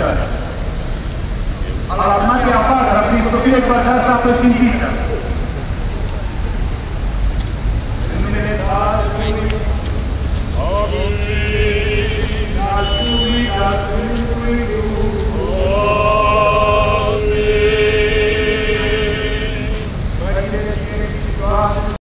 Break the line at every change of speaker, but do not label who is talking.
Alarmația afară, prin copilul cu această apă simțită.